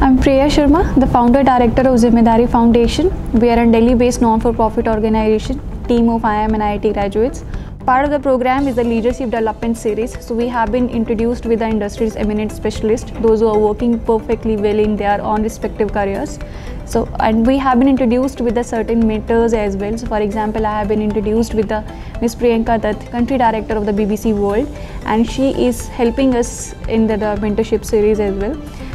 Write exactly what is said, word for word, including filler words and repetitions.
I'm Priya Sharma, the founder director of Zimmedari Foundation. We are a Delhi-based non-for-profit organization, team of I I M and I I T graduates. Part of the program is the Leadership Development Series. So we have been introduced with the industry's eminent specialists, those who are working perfectly well in their own respective careers. So, and we have been introduced with the certain mentors as well. So for example, I have been introduced with the Miss Priyanka Dutt, country director of the B B C World, and she is helping us in the, the mentorship series as well.